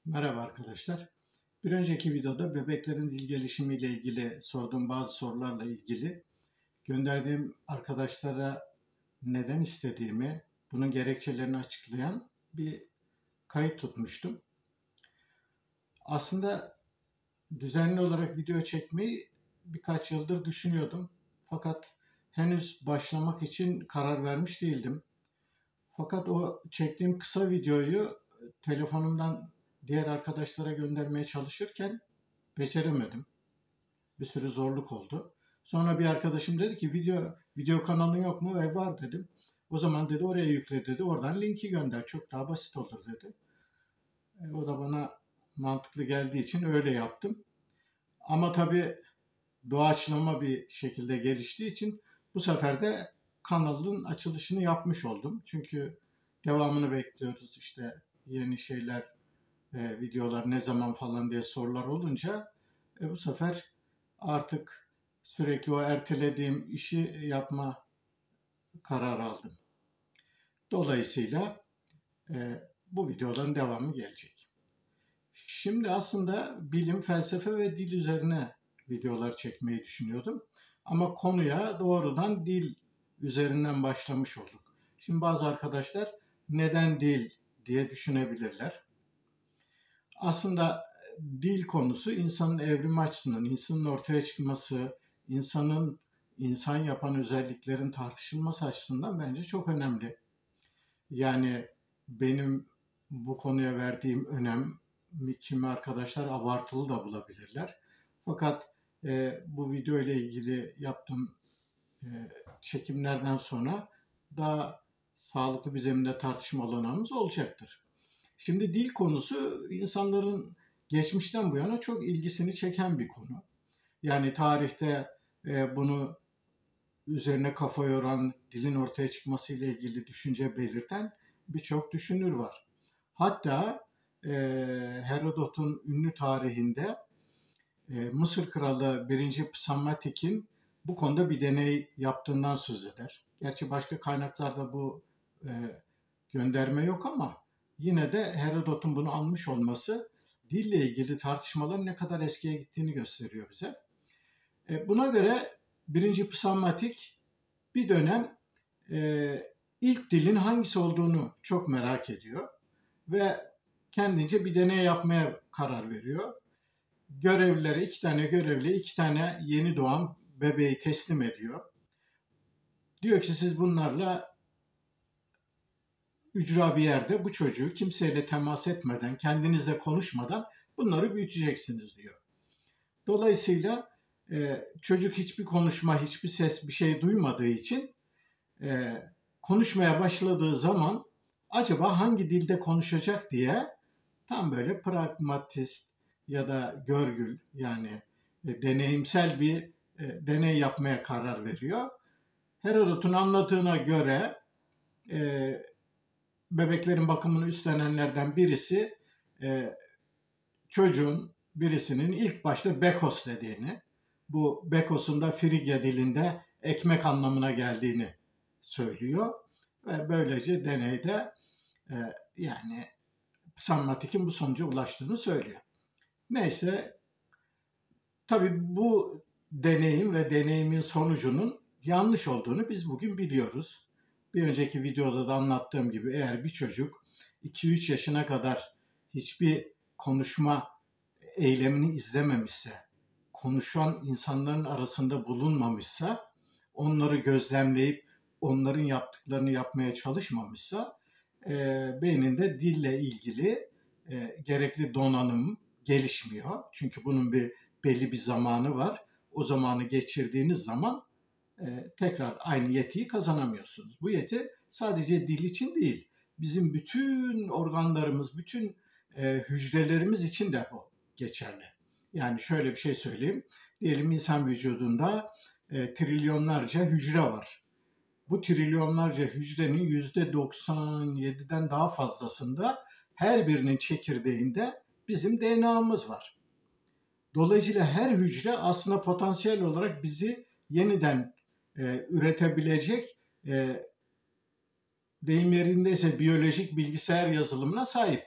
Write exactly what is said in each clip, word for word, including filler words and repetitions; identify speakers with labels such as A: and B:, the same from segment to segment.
A: Merhaba arkadaşlar. Bir önceki videoda bebeklerin dil gelişimi ile ilgili sorduğum bazı sorularla ilgili gönderdiğim arkadaşlara neden istediğimi, bunun gerekçelerini açıklayan bir kayıt tutmuştum. Aslında düzenli olarak video çekmeyi birkaç yıldır düşünüyordum. Fakat henüz başlamak için karar vermiş değildim. Fakat o çektiğim kısa videoyu telefonumdan diğer arkadaşlara göndermeye çalışırken beceremedim. Bir sürü zorluk oldu. Sonra bir arkadaşım dedi ki video video kanalın yok mu? Ve var dedim. O zaman dedi oraya yükle dedi. Oradan linki gönder. Çok daha basit olur dedi. E, o da bana mantıklı geldiği için öyle yaptım. Ama tabii doğaçlama bir şekilde geliştiği için bu sefer de kanalın açılışını yapmış oldum. Çünkü devamını bekliyoruz işte yeni şeyler, e, videolar ne zaman falan diye sorular olunca e, bu sefer artık sürekli o ertelediğim işi yapma kararı aldım. Dolayısıyla e, bu videoların devamı gelecek. Şimdi aslında bilim, felsefe ve dil üzerine videolar çekmeyi düşünüyordum. Ama konuya doğrudan dil üzerinden başlamış olduk. Şimdi bazı arkadaşlar neden dil diye düşünebilirler. Aslında dil konusu insanın evrimi açısından, insanın ortaya çıkması, insanın insan yapan özelliklerin tartışılması açısından bence çok önemli. Yani benim bu konuya verdiğim önem kimi arkadaşlar abartılı da bulabilirler. Fakat e, bu video ile ilgili yaptığım e, çekimlerden sonra daha sağlıklı bir zeminde tartışma alanımız olacaktır. Şimdi dil konusu insanların geçmişten bu yana çok ilgisini çeken bir konu. Yani tarihte e, bunu üzerine kafa yoran, dilin ortaya çıkması ile ilgili düşünce belirten birçok düşünür var. Hatta e, Herodot'un ünlü tarihinde e, Mısır kralı birinci. Psammatik'in bu konuda bir deney yaptığından söz eder. Gerçi başka kaynaklarda bu e, gönderme yok ama yine de Herodot'un bunu almış olması dille ilgili tartışmaların ne kadar eskiye gittiğini gösteriyor bize. E, buna göre birinci. Psammatik bir dönem e, ilk dilin hangisi olduğunu çok merak ediyor ve kendince bir deney yapmaya karar veriyor. Görevlilere iki tane görevli iki tane yeni doğan bebeği teslim ediyor. Diyor ki siz bunlarla ücra bir yerde bu çocuğu kimseyle temas etmeden, kendinizle konuşmadan bunları büyüteceksiniz diyor. Dolayısıyla e, çocuk hiçbir konuşma, hiçbir ses, bir şey duymadığı için e, konuşmaya başladığı zaman acaba hangi dilde konuşacak diye tam böyle pragmatist ya da görgül yani e, deneyimsel bir e, deney yapmaya karar veriyor. Herodot'un anlattığına göre e, bebeklerin bakımını üstlenenlerden birisi e, çocuğun birisinin ilk başta bekos dediğini, bu bekos'un da Frigya dilinde ekmek anlamına geldiğini söylüyor. Ve böylece deneyde e, yani Psammatik'in bu sonuca ulaştığını söylüyor. Neyse, tabii bu deneyim ve deneyimin sonucunun yanlış olduğunu biz bugün biliyoruz. Bir önceki videoda da anlattığım gibi eğer bir çocuk iki üç yaşına kadar hiçbir konuşma eylemini izlememişse, konuşan insanların arasında bulunmamışsa, onları gözlemleyip onların yaptıklarını yapmaya çalışmamışsa, e, beyninde dille ilgili e, gerekli donanım gelişmiyor. Çünkü bunun bir belli bir zamanı var. O zamanı geçirdiğiniz zaman e, tekrar aynı yetiyi kazanamıyorsunuz. Bu yeti sadece dil için değil, bizim bütün organlarımız, bütün e, hücrelerimiz için de bu geçerli. Yani şöyle bir şey söyleyeyim. Diyelim insan vücudunda e, trilyonlarca hücre var. Bu trilyonlarca hücrenin yüzde doksan yediden daha fazlasında her birinin çekirdeğinde bizim D N A'mız var. Dolayısıyla her hücre aslında potansiyel olarak bizi yeniden e, üretebilecek, e, deyim yerindeyse biyolojik bilgisayar yazılımına sahip.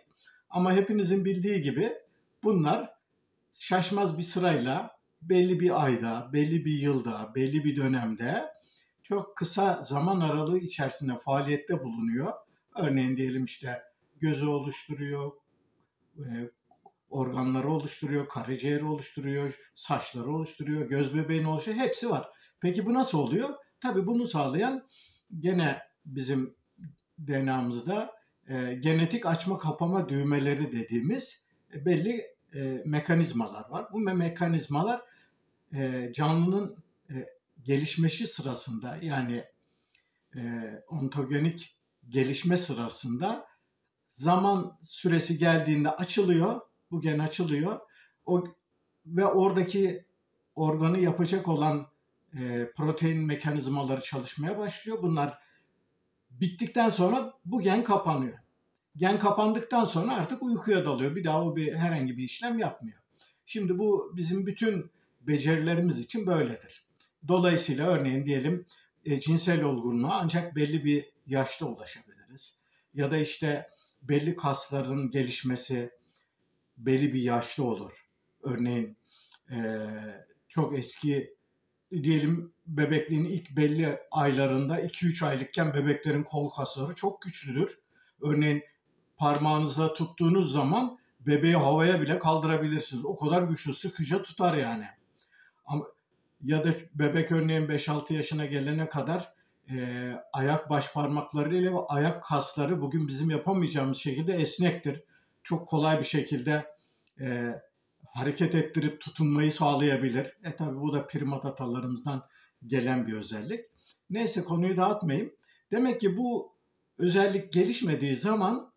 A: Ama hepinizin bildiği gibi bunlar şaşmaz bir sırayla belli bir ayda, belli bir yılda, belli bir dönemde çok kısa zaman aralığı içerisinde faaliyette bulunuyor. Örneğin diyelim işte gözü oluşturuyor, e, organları oluşturuyor, karaciğeri oluşturuyor, saçları oluşturuyor, göz bebeğini oluşturuyor. Hepsi var. Peki bu nasıl oluyor? Tabii bunu sağlayan gene bizim D N A'mızda e, genetik açma kapama düğmeleri dediğimiz e, belli e, mekanizmalar var. Bu me- mekanizmalar e, canlının e, gelişmesi sırasında, yani e, ontogenik gelişme sırasında zaman süresi geldiğinde açılıyor. Bu gen açılıyor. O ve oradaki organı yapacak olan e, protein mekanizmaları çalışmaya başlıyor. Bunlar bittikten sonra bu gen kapanıyor. Gen kapandıktan sonra artık uykuya dalıyor. Bir daha o bir herhangi bir işlem yapmıyor. Şimdi bu bizim bütün becerilerimiz için böyledir. Dolayısıyla örneğin diyelim e, cinsel olgunluğa ancak belli bir yaşta ulaşabiliriz. Ya da işte belli kasların gelişmesi belli bir yaşta olur. Örneğin e, çok eski diyelim bebekliğin ilk belli aylarında iki üç aylıkken bebeklerin kol kasları çok güçlüdür. Örneğin parmağınızla tuttuğunuz zaman bebeği havaya bile kaldırabilirsiniz. O kadar güçlü, sıkıca tutar yani. Ama, ya da bebek örneğin beş altı yaşına gelene kadar e, ayak baş parmaklarıyla ve ayak kasları bugün bizim yapamayacağımız şekilde esnektir. Çok kolay bir şekilde e, hareket ettirip tutunmayı sağlayabilir. E tabi bu da primat atalarımızdan gelen bir özellik. Neyse, konuyu dağıtmayayım. Demek ki bu özellik gelişmediği zaman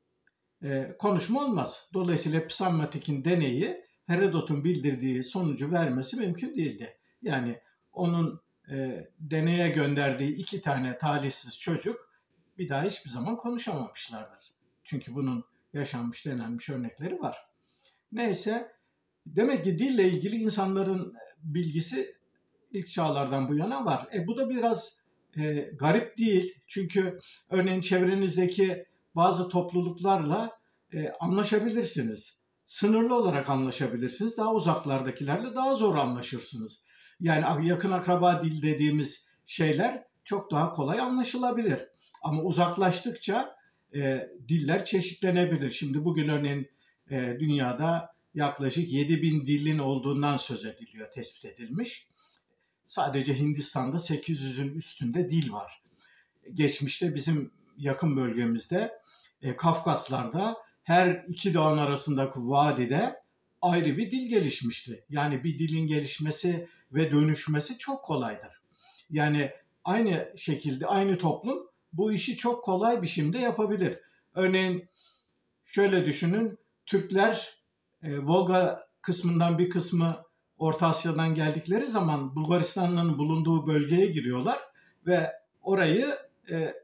A: e, konuşma olmaz. Dolayısıyla Psammatik'in deneyi Herodot'un bildirdiği sonucu vermesi mümkün değildi. Yani onun e, deneye gönderdiği iki tane talihsiz çocuk bir daha hiçbir zaman konuşamamışlardır. Çünkü bunun yaşanmış, denenmiş örnekleri var. Neyse, demek ki dille ilgili insanların bilgisi ilk çağlardan bu yana var. E, bu da biraz e, garip değil. Çünkü örneğin çevrenizdeki bazı topluluklarla e, anlaşabilirsiniz. Sınırlı olarak anlaşabilirsiniz. Daha uzaklardakilerle daha zor anlaşırsınız. Yani yakın akraba dil dediğimiz şeyler çok daha kolay anlaşılabilir. Ama uzaklaştıkça e, diller çeşitlenebilir. Şimdi bugün örneğin e, dünyada yaklaşık yedi bin dilin olduğundan söz ediliyor, tespit edilmiş. Sadece Hindistan'da sekiz yüzün üstünde dil var. Geçmişte bizim yakın bölgemizde e, Kafkaslar'da her iki dağın arasındaki vadide ayrı bir dil gelişmişti. Yani bir dilin gelişmesi ve dönüşmesi çok kolaydır. Yani aynı şekilde aynı toplum bu işi çok kolay biçimde yapabilir. Örneğin şöyle düşünün, Türkler e, Volga kısmından bir kısmı Orta Asya'dan geldikleri zaman Bulgaristan'ın bulunduğu bölgeye giriyorlar ve orayı e,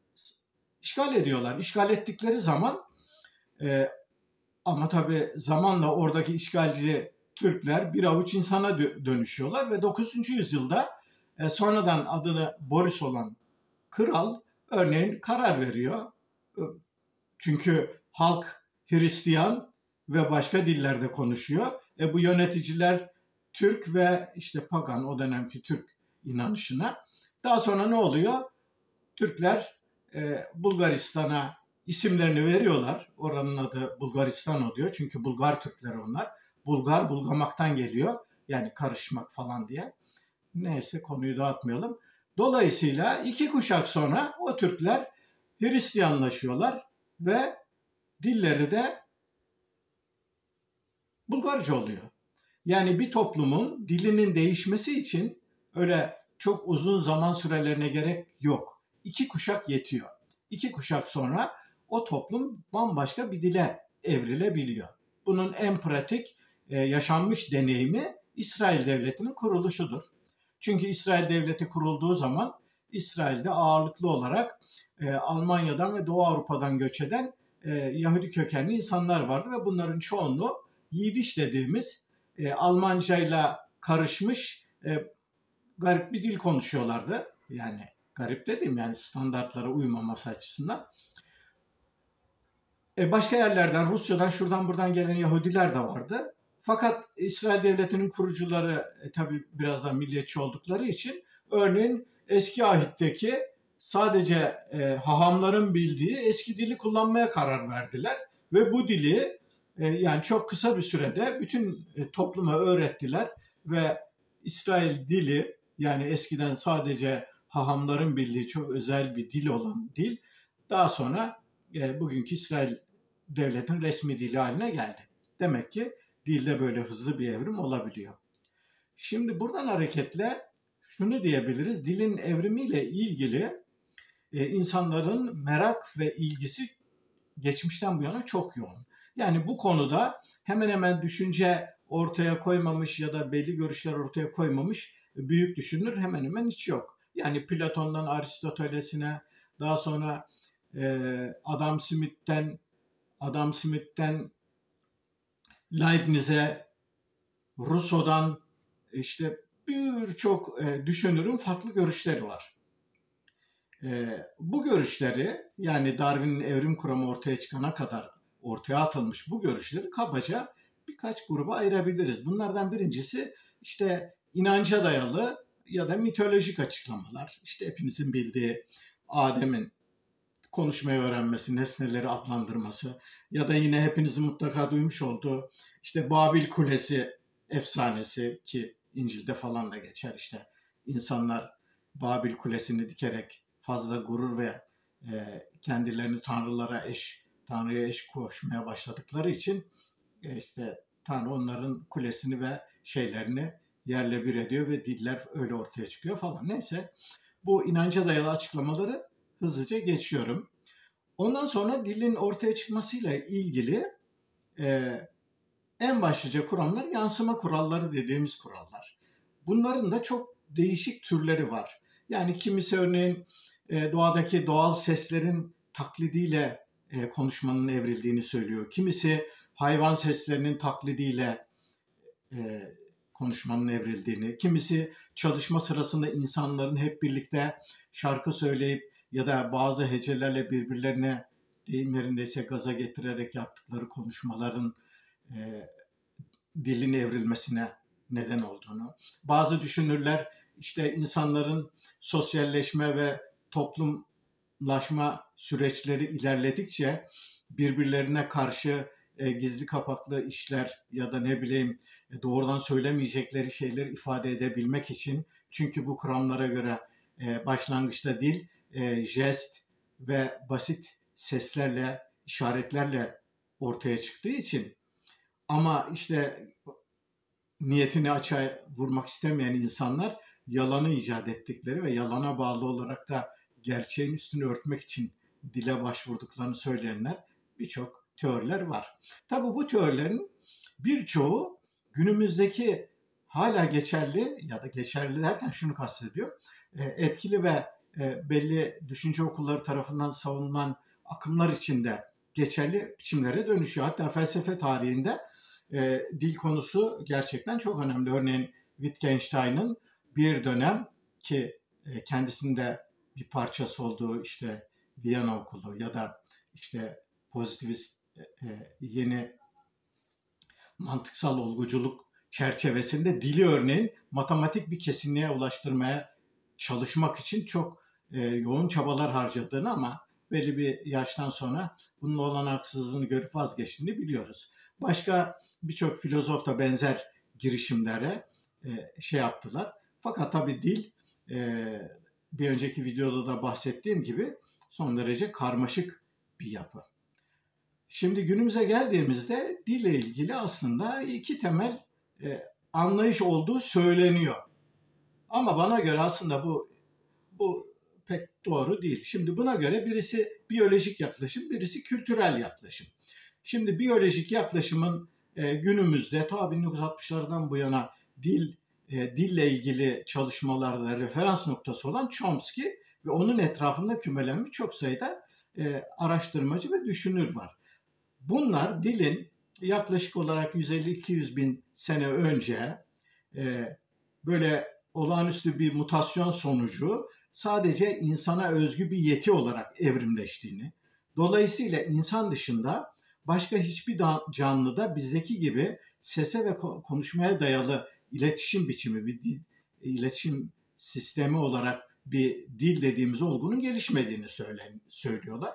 A: işgal ediyorlar. İşgal ettikleri zaman e, ama tabii zamanla oradaki işgalci Türkler bir avuç insana dönüşüyorlar ve dokuzuncu yüzyılda e, sonradan adını Boris olan kral örneğin karar veriyor. Çünkü halk Hristiyan ve başka dillerde konuşuyor. E bu yöneticiler Türk ve işte pagan, o dönemki Türk inanışına. Daha sonra ne oluyor? Türkler e, Bulgaristan'a isimlerini veriyorlar. Oranın adı Bulgaristan oluyor. Çünkü Bulgar Türkler onlar. Bulgar, bulgamaktan geliyor. Yani karışmak falan diye. Neyse, konuyu dağıtmayalım. Dolayısıyla iki kuşak sonra o Türkler Hristiyanlaşıyorlar ve dilleri de Bulgarca oluyor. Yani bir toplumun dilinin değişmesi için öyle çok uzun zaman sürelerine gerek yok. İki kuşak yetiyor. İki kuşak sonra o toplum bambaşka bir dile evrilebiliyor. Bunun en pratik e, yaşanmış deneyimi İsrail Devleti'nin kuruluşudur. Çünkü İsrail Devleti kurulduğu zaman İsrail'de ağırlıklı olarak e, Almanya'dan ve Doğu Avrupa'dan göç eden e, Yahudi kökenli insanlar vardı ve bunların çoğunluğu Yidiş dediğimiz e, Almancayla karışmış e, garip bir dil konuşuyorlardı. Yani garip dediğim yani standartlara uymaması açısından. E, başka yerlerden, Rusya'dan, şuradan buradan gelen Yahudiler de vardı. Fakat İsrail Devleti'nin kurucuları e, tabii biraz da milliyetçi oldukları için örneğin eski ahitteki sadece e, hahamların bildiği eski dili kullanmaya karar verdiler. Ve bu dili e, yani çok kısa bir sürede bütün e, topluma öğrettiler ve İsrail dili, yani eskiden sadece hahamların bildiği çok özel bir dil olan dil, daha sonra e, bugünkü İsrail devletin resmi dili haline geldi. Demek ki dilde böyle hızlı bir evrim olabiliyor. Şimdi buradan hareketle şunu diyebiliriz: dilin evrimiyle ilgili e, insanların merak ve ilgisi geçmişten bu yana çok yoğun. Yani bu konuda hemen hemen düşünce ortaya koymamış ya da belli görüşler ortaya koymamış büyük düşünür hemen hemen hiç yok. Yani Platon'dan Aristoteles'ine, daha sonra e, Adam Smith'ten Adam Smith'ten Leibniz'e, Rousseau'dan işte birçok e, düşünürün farklı görüşleri var. E, bu görüşleri, yani Darwin'in evrim kuramı ortaya çıkana kadar ortaya atılmış bu görüşleri kabaca birkaç gruba ayırabiliriz. Bunlardan birincisi işte inanca dayalı ya da mitolojik açıklamalar. İşte hepinizin bildiği Adem'in konuşmayı öğrenmesi, nesneleri adlandırması ya da yine hepinizin mutlaka duymuş olduğu işte Babil Kulesi efsanesi, ki İncil'de falan da geçer. İşte insanlar Babil Kulesi'ni dikerek fazla gurur ve e, kendilerini tanrılara eş, tanrıya eş koşmaya başladıkları için e, işte Tanrı onların kulesini ve şeylerini yerle bir ediyor ve diller öyle ortaya çıkıyor falan. Neyse, bu inanca dayalı açıklamaları hızlıca geçiyorum. Ondan sonra dilin ortaya çıkmasıyla ilgili e, en başlıca kuramlar yansıma kuralları dediğimiz kurallar. Bunların da çok değişik türleri var. Yani kimisi örneğin e, doğadaki doğal seslerin taklidiyle e, konuşmanın evrildiğini söylüyor. Kimisi hayvan seslerinin taklidiyle e, konuşmanın evrildiğini, kimisi çalışma sırasında insanların hep birlikte şarkı söyleyip ya da bazı hecelerle birbirlerine, deyim yerindeyse gaza getirerek yaptıkları konuşmaların e, dilin evrilmesine neden olduğunu. Bazı düşünürler işte insanların sosyalleşme ve toplumlaşma süreçleri ilerledikçe birbirlerine karşı e, gizli kapaklı işler ya da ne bileyim e, doğrudan söylemeyecekleri şeyleri ifade edebilmek için, çünkü bu kuramlara göre e, başlangıçta dil e, jest ve basit seslerle, işaretlerle ortaya çıktığı için, ama işte niyetini açığa vurmak istemeyen insanlar yalanı icat ettikleri ve yalana bağlı olarak da gerçeğin üstünü örtmek için dile başvurduklarını söyleyenler birçok teoriler var. Tabii bu teorilerin birçoğu günümüzdeki hala geçerli ya da geçerli derken şunu kastediyor: etkili ve belli düşünce okulları tarafından savunulan akımlar içinde geçerli biçimlere dönüşüyor. Hatta felsefe tarihinde e, dil konusu gerçekten çok önemli. Örneğin Wittgenstein'ın bir dönem, ki e, kendisinde bir parçası olduğu işte Viyana Okulu ya da işte pozitivist e, yeni mantıksal olguculuk çerçevesinde dili örneğin matematik bir kesinliğe ulaştırmaya çalışmak için çok e, yoğun çabalar harcadığını, ama belli bir yaştan sonra bunun olanaksızlığını görüp vazgeçtiğini biliyoruz. Başka birçok filozof da benzer girişimlere e, şey yaptılar. Fakat tabii dil e, bir önceki videoda da bahsettiğim gibi son derece karmaşık bir yapı. Şimdi günümüze geldiğimizde dille ilgili aslında iki temel e, anlayış olduğu söyleniyor. Ama bana göre aslında bu bu pek doğru değil. Şimdi buna göre birisi biyolojik yaklaşım, birisi kültürel yaklaşım. Şimdi biyolojik yaklaşımın e, günümüzde ta bin dokuz yüz altmışlardan bu yana dil e, dille ilgili çalışmalarda referans noktası olan Chomsky ve onun etrafında kümelenmiş çok sayıda e, araştırmacı ve düşünür var. Bunlar dilin yaklaşık olarak yüz elli iki yüz bin sene önce e, böyle olağanüstü bir mutasyon sonucu sadece insana özgü bir yeti olarak evrimleştiğini, Dolayısıyla insan dışında başka hiçbir canlıda bizdeki gibi sese ve konuşmaya dayalı iletişim biçimi, bir dil, iletişim sistemi olarak bir dil dediğimiz olgunun gelişmediğini söylüyorlar.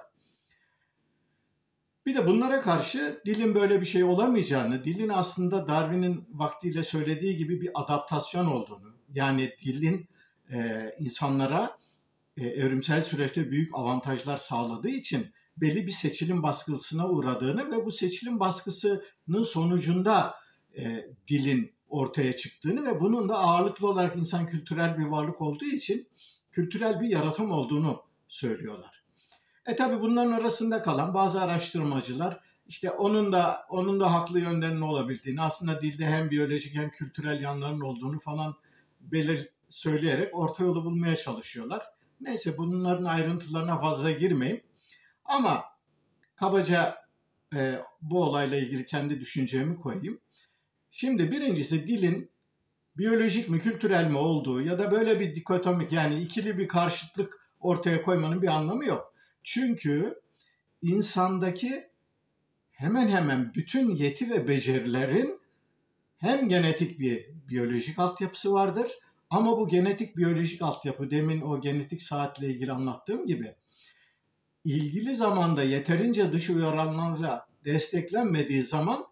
A: Bir de bunlara karşı dilin böyle bir şey olamayacağını, dilin aslında Darwin'in vaktiyle söylediği gibi bir adaptasyon olduğunu, yani dilin e, insanlara e, evrimsel süreçte büyük avantajlar sağladığı için belli bir seçilim baskısına uğradığını ve bu seçilim baskısının sonucunda e, dilin ortaya çıktığını ve bunun da ağırlıklı olarak insan kültürel bir varlık olduğu için kültürel bir yaratım olduğunu söylüyorlar. E tabi bunların arasında kalan bazı araştırmacılar işte onun da onun da haklı yönlerinin olabildiğini, aslında dilde hem biyolojik hem kültürel yanların olduğunu falan belir söyleyerek orta yolu bulmaya çalışıyorlar. Neyse, bunların ayrıntılarına fazla girmeyeyim. Ama kabaca e, bu olayla ilgili kendi düşüncemi koyayım. Şimdi birincisi, dilin biyolojik mi kültürel mi olduğu ya da böyle bir dikotomik, yani ikili bir karşıtlık ortaya koymanın bir anlamı yok. Çünkü insandaki hemen hemen bütün yeti ve becerilerin hem genetik bir biyolojik altyapısı vardır, ama bu genetik biyolojik altyapı, demin o genetik saatle ilgili anlattığım gibi, ilgili zamanda yeterince dış uyaranlarla desteklenmediği zaman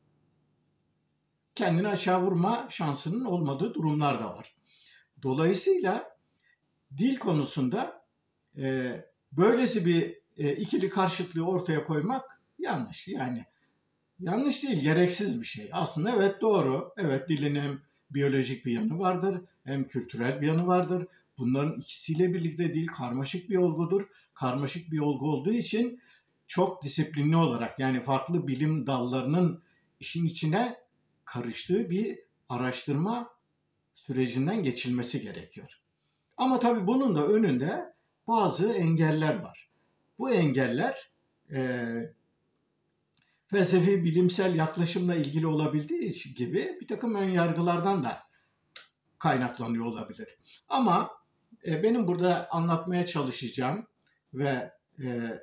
A: kendini aşağı vurma şansının olmadığı durumlar da var. Dolayısıyla dil konusunda e, böylesi bir e, ikili karşıtlığı ortaya koymak yanlış. Yani yanlış değil, gereksiz bir şey. Aslında evet, doğru. Evet, dilin hem biyolojik bir yanı vardır, hem kültürel bir yanı vardır. Bunların ikisiyle birlikte dil karmaşık bir olgudur. Karmaşık bir olgu olduğu için çok disiplinli olarak, yani farklı bilim dallarının işin içine karıştığı bir araştırma sürecinden geçilmesi gerekiyor. Ama tabii bunun da önünde bazı engeller var. Bu engeller e, felsefi, bilimsel yaklaşımla ilgili olabildiği gibi bir takım ön yargılardan da kaynaklanıyor olabilir. Ama e, benim burada anlatmaya çalışacağım ve e,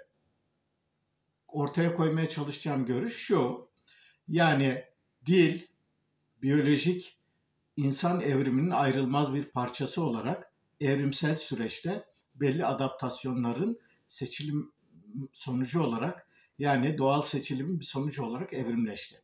A: ortaya koymaya çalışacağım görüş şu: yani dil, biyolojik insan evriminin ayrılmaz bir parçası olarak evrimsel süreçte belli adaptasyonların seçilim sonucu olarak, yani doğal seçilimin bir sonucu olarak evrimleşti.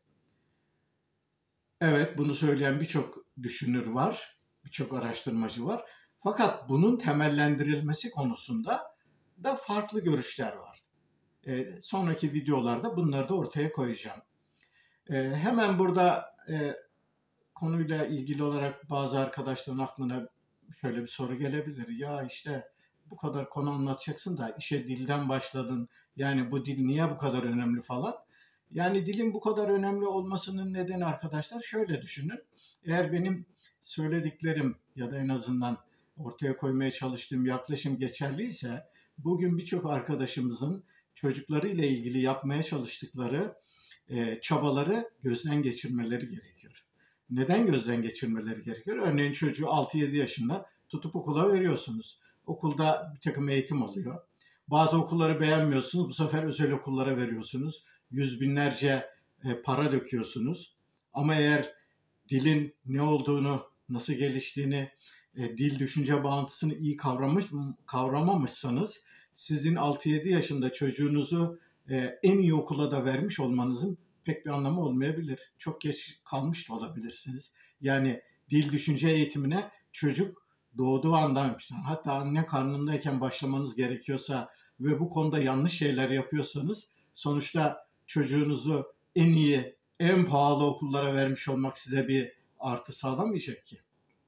A: Evet, bunu söyleyen birçok düşünür var, birçok araştırmacı var. Fakat bunun temellendirilmesi konusunda da farklı görüşler var. E, sonraki videolarda bunları da ortaya koyacağım. E, hemen burada e, konuyla ilgili olarak bazı arkadaşların aklına şöyle bir soru gelebilir. Ya işte bu kadar konu anlatacaksın da işe dilden başladın. Yani bu dil niye bu kadar önemli falan. Yani dilin bu kadar önemli olmasının nedeni, arkadaşlar, şöyle düşünün. Eğer benim söylediklerim ya da en azından ortaya koymaya çalıştığım yaklaşım geçerliyse, bugün birçok arkadaşımızın çocuklarıyla ilgili yapmaya çalıştıkları e, çabaları gözden geçirmeleri gerekiyor. Neden gözden geçirmeleri gerekiyor? Örneğin çocuğu altı yedi yaşında tutup okula veriyorsunuz. Okulda bir takım eğitim alıyor. Bazı okulları beğenmiyorsunuz. Bu sefer özel okullara veriyorsunuz. Yüz binlerce e, para döküyorsunuz. Ama eğer dilin ne olduğunu, nasıl geliştiğini, e, dil düşünce bağıntısını iyi kavramış, kavramamışsanız, sizin altı yedi yaşında çocuğunuzu e, en iyi okula da vermiş olmanızın pek bir anlamı olmayabilir. Çok geç kalmış da olabilirsiniz. Yani dil düşünce eğitimine çocuk doğduğu andan, hatta anne karnındayken başlamanız gerekiyorsa ve bu konuda yanlış şeyler yapıyorsanız, sonuçta çocuğunuzu en iyi, en pahalı okullara vermiş olmak size bir artı sağlamayacak ki.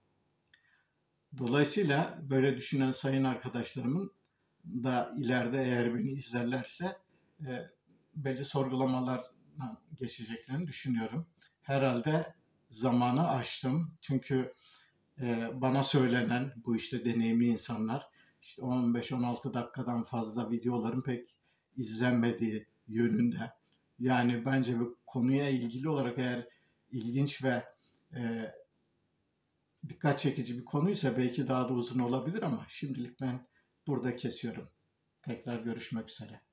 A: Dolayısıyla böyle düşünen sayın arkadaşlarımın da ileride, eğer beni izlerlerse, e, belli sorgulamalar geçeceklerini düşünüyorum. Herhalde zamanı aştım. Çünkü e, bana söylenen, bu işte deneyimli insanlar, işte on beş on altı dakikadan fazla videoların pek izlenmediği yönünde. Yani bence bu konuya ilgili olarak eğer ilginç ve e, dikkat çekici bir konuysa belki daha da uzun olabilir, ama şimdilik ben burada kesiyorum. Tekrar görüşmek üzere.